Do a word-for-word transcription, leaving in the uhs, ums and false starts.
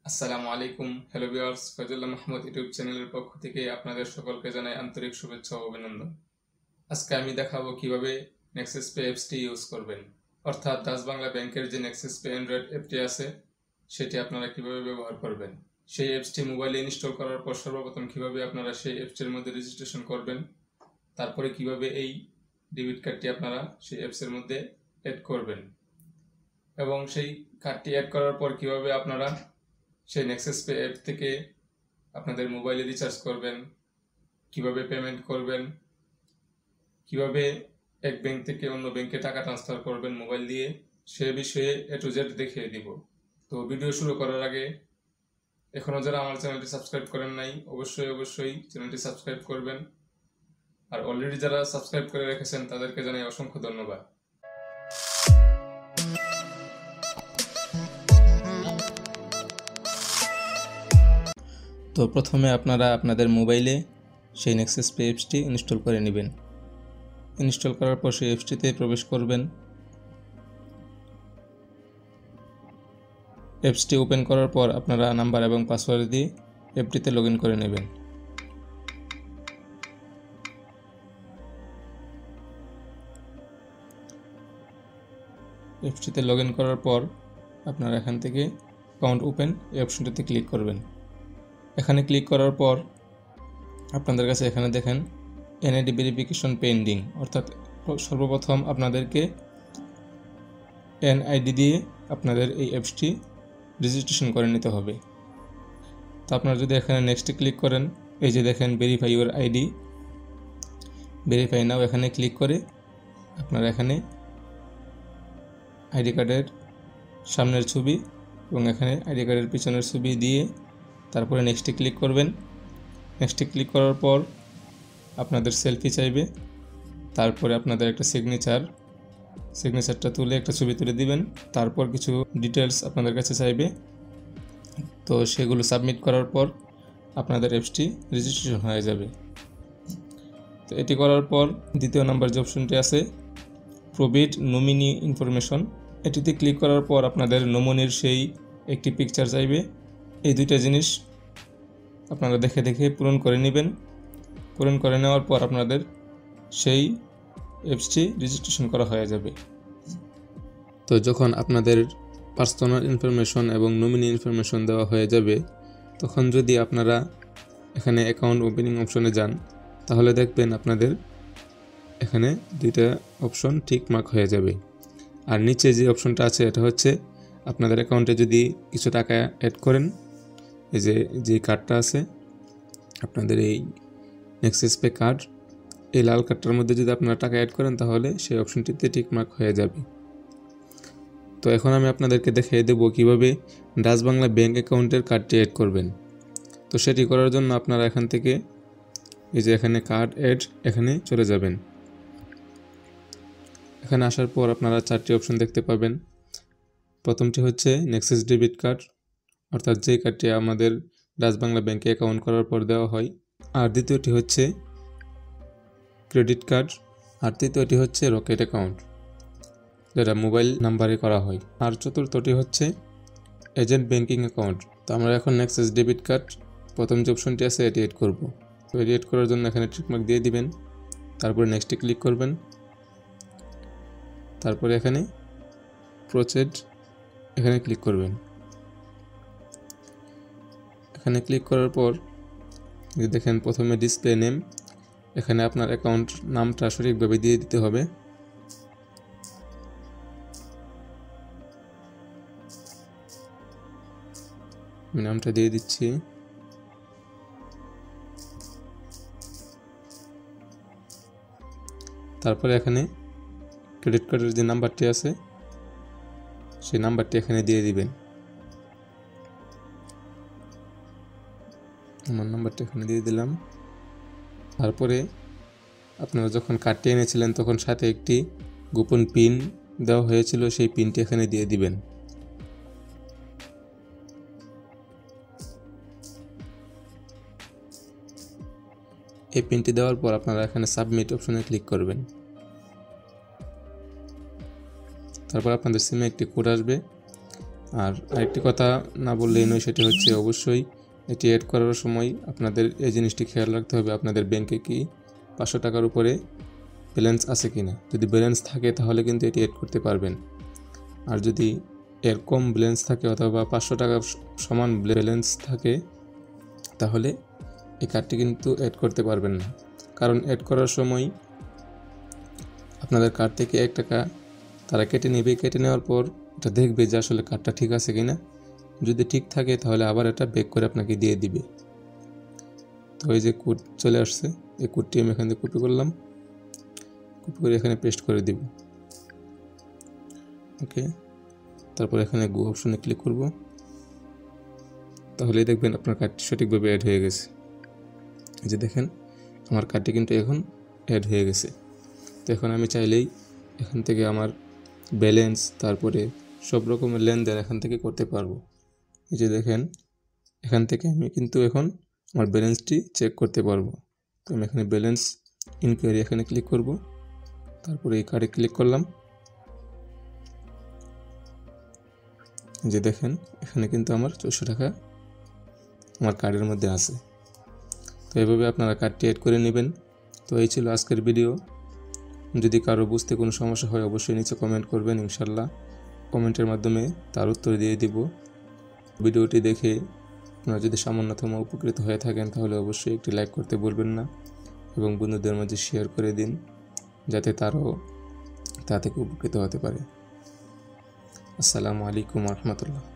আসসালামু আলাইকুম, hello viewers, Foyzullah Mahmud YouTube চ্যানেলের পক্ষ থেকে আপনাদের সকলকে জানাই আন্তরিক শুভেচ্ছা ও অভিনন্দন। আজকে আমি দেখাবো কিভাবে নেক্সাস পে অ্যাপসটি ইউজ করবেন, অর্থাৎ ডাচ বাংলা ব্যাংকের যে নেক্সাস পে অ্যান্ড্রয়েড অ্যাপটি আছে সেটি আপনারা কিভাবে ব্যবহার করবেন। সেই অ্যাপসটি মোবাইলে ইনস্টল করার পর সর্বপ্রথম কিভাবে আপনারা সেই অ্যাপসটির মধ্যে রেজিস্ট্রেশন করবেন, তারপরে কিভাবে এই ডেবিট কার্ডটি আপনারা সেই অ্যাপসের মধ্যে অ্যাড করবেন এবং সেই কার্ডটি অ্যাড করার পর কিভাবে আপনারা সেই নেক্সাস পে অ্যাপ থেকে আপনাদের মোবাইলে রিচার্জ করবেন, কিভাবে পেমেন্ট করবেন, কিভাবে এক ব্যাংক থেকে অন্য ব্যাংকে টাকা ট্রান্সফার করবেন মোবাইল দিয়ে, সে বিষয়ে এ টু জেড দেখিয়ে দিব। তো ভিডিও শুরু করার আগে এখনও যারা আমার চ্যানেলটি সাবস্ক্রাইব করেন নাই অবশ্যই অবশ্যই চ্যানেলটি সাবস্ক্রাইব করবেন, আর অলরেডি যারা সাবস্ক্রাইব করে রেখেছেন তাদেরকে জানাই অসংখ্য ধন্যবাদ। তো প্রথমে আপনারা আপনাদের মোবাইলে সেই নেক্সাস পে অ্যাপসটি ইনস্টল করে নেবেন। ইনস্টল করার পর সেই অ্যাপসটিতে প্রবেশ করবেন। অ্যাপসটি ওপেন করার পর আপনারা নাম্বার এবং পাসওয়ার্ড দিয়ে অ্যাপটিতে লগ ইন করে নেবেন। অ্যাপসটিতে লগ ইন করার পর আপনারা এখান থেকে অ্যাকাউন্ট ওপেন এই অপশনটিতে ক্লিক করবেন। এখানে ক্লিক করার পর আপনাদের কাছে এখানে দেখেন এনআইডি ভেরিফিকেশন পেন্ডিং, অর্থাৎ সর্বপ্রথম আপনাদেরকে এনআইডি দিয়ে আপনাদের এই অ্যাপসটি রেজিস্ট্রেশন করে নিতে হবে। তো আপনারা যদি এখানে নেক্সটে ক্লিক করেন, এই যে দেখেন verify your ID, verify now এখানে ক্লিক করে আপনারা এখানে আইডি কার্ডের সামনের ছবি এবং এখানে আইডি কার্ডের পিছনের ছবি দিয়ে তারপরে নেক্সটে ক্লিক করবেন। নেক্সটে ক্লিক করার পর আপনাদের সেলফি চাইবে, তারপরে আপনাদের একটা সিগনেচার সিগনেচারটা তুলে একটা ছবি তুলে দিবেন, তারপর কিছু ডিটেলস আপনাদের কাছে চাইবে। তো সেগুলো সাবমিট করার পর আপনাদের অ্যাপসটি রেজিস্ট্রেশন হয়ে যাবে। তো এটি করার পর দ্বিতীয় নাম্বার যে অপশনটি আছে প্রোভিড নমিনি ইনফরমেশন, এটিতে ক্লিক করার পর আপনাদের নমিনির সেই একটি পিকচার চাইবে। এই দুইটা জিনিস আপনারা দেখে দেখে পূরণ করে নেবেন। পূরণ করে নেওয়ার পর আপনাদের সেই অ্যাপসটি রেজিস্ট্রেশন করা হয়ে যাবে। তো যখন আপনাদের পার্সোনাল ইনফরমেশন এবং নমিনি ইনফরমেশন দেওয়া হয়ে যাবে, তখন যদি আপনারা এখানে অ্যাকাউন্ট ওপেনিং অপশনে যান তাহলে দেখবেন আপনাদের এখানে দুইটা অপশন ঠিক মার্ক হয়ে যাবে। আর নিচে যে অপশনটা আছে এটা হচ্ছে আপনাদের অ্যাকাউন্টে যদি কিছু টাকা অ্যাড করেন, এই যে যে কার্ডটা আছে আপনাদের এই নেক্সাস পে কার্ড, এই লাল কার্ডটার মধ্যে যদি আপনারা টাকা অ্যাড করেন তাহলে সেই অপশনটিতে টিক মার্ক হয়ে যাবে। তো এখন আমি আপনাদেরকে দেখিয়ে দেব কিভাবে ডাচ বাংলা ব্যাংক অ্যাকাউন্টের কার্ডটি অ্যাড করবেন। তো সেটি করার জন্য আপনারা এখান থেকে এই যে এখানে কার্ড অ্যাড এখানে চলে যাবেন। এখানে আসার পর আপনারা চারটি অপশন দেখতে পাবেন। প্রথমটি হচ্ছে নেক্সাস ডেবিট কার্ড, অর্থাৎ যে কার্ডটি আমাদের ডাচ বাংলা ব্যাংকে অ্যাকাউন্ট করার পর দেওয়া হয়। আর দ্বিতীয়টি হচ্ছে ক্রেডিট কার্ড, আর তৃতীয়টি হচ্ছে রকেট অ্যাকাউন্ট, যেটা মোবাইল নাম্বারে করা হয়। আর চতুর্থটি হচ্ছে এজেন্ট ব্যাংকিং অ্যাকাউন্ট। তো আমরা এখন নেক্সাস ডেবিট কার্ড প্রথম যে অপশনটি আছে এটি এড করব। তো এটি এড করার জন্য এখানে টিকমার্ক দিয়ে দিবেন, তারপরে নেক্সটে ক্লিক করবেন, তারপরে এখানে প্রসিড এখানে ক্লিক করবেন। এখানে ক্লিক করার পর দেখেন প্রথমে ডিসপ্লে নেম, এখানে আপনার অ্যাকাউন্ট নামটা সঠিকভাবে দিয়ে দিতে হবে। আমি নামটা দিয়ে দিচ্ছি। তারপরে এখানে ক্রেডিট কার্ডের যে নাম্বারটি আছে সেই নাম্বারটি এখানে দিয়ে দিবেন। আমার নাম্বারটা এখানে দিয়ে দিলাম। তারপরে আপনারা যখন কার্ডটি এনেছিলেন তখন সাথে একটি গোপন পিন দেওয়া হয়েছিল, সেই পিনটি এখানে দিয়ে দিবেন। এই পিনটি দেওয়ার পর আপনারা এখানে সাবমিট অপশনে ক্লিক করবেন। তারপর আপনাদের সিমে একটি কোড আসবে, আর আরেকটি কথা না বললেই নয়, সেটি হচ্ছে অবশ্যই এটি অ্যাড করার সময় আপনাদের এই জিনিসটি খেয়াল রাখতে হবে আপনাদের ব্যাংকে কি পাঁচশো টাকার উপরে ব্যালেন্স আছে কি না। যদি ব্যালেন্স থাকে তাহলে কিন্তু এটি অ্যাড করতে পারবেন, আর যদি এর কম ব্যালেন্স থাকে অথবা পাঁচশো টাকা সমান ব্যালেন্স থাকে তাহলে এই কার্ডটি কিন্তু অ্যাড করতে পারবেন না। কারণ অ্যাড করার সময় আপনাদের কার্ড থেকে এক টাকা তারা কেটে নেবে, কেটে নেওয়ার পর এটা দেখবে যে আসলে কার্ডটা ঠিক আছে কিনা। যদি ঠিক থাকে তাহলে আবার এটা ব্যাক করে আপনাকে দিয়ে দিবে। তো এই যে কোড চলে আসছে, এই কোডটি আমি এখান থেকে কপি করলাম, কপি করে এখানে পেস্ট করে দিব। ওকে, তারপর এখানে গো অপশনে ক্লিক করব, তাহলে দেখবেন আপনার কার্ডটি সঠিকভাবে অ্যাড হয়ে গেছে। এই যে দেখেন আমার কার্ডটি কিন্তু এখন অ্যাড হয়ে গেছে। তো এখন আমি চাইলেই এখান থেকে আমার ব্যালেন্স তারপরে সব রকমের লেনদেন এখান থেকে করতে পারবো। এই যে দেখেন এখান থেকে আমি কিন্তু এখন আমার ব্যালেন্সটি চেক করতে পারবো। তো আমি এখানে ব্যালেন্স ইনকোয়ারি এখানে ক্লিক করব, তারপরে এই কার্ডে ক্লিক করলাম। এই যে দেখেন এখানে কিন্তু আমার চারশো টাকা আমার কার্ডের মধ্যে আছে। তো এভাবে আপনারা কার্ডটি অ্যাড করে নেবেন। তো এই ছিল আজকের ভিডিও। যদি কারো বুঝতে কোনো সমস্যা হয় অবশ্যই নিচে কমেন্ট করবেন, ইনশাল্লাহ কমেন্টের মাধ্যমে তার উত্তর দিয়ে দিব। ভিডিওটি দেখে আপনারা যদি সামান্যতম উপকৃত হয়ে থাকেন তাহলে অবশ্যই একটি লাইক করতে ভুলবেন না এবং বন্ধুদের মাঝে শেয়ার করে দিন যাতে তারাও তা থেকে উপকৃত হতে পারে। আসসালামু আলাইকুম ওয়া রাহমাতুল্লাহ।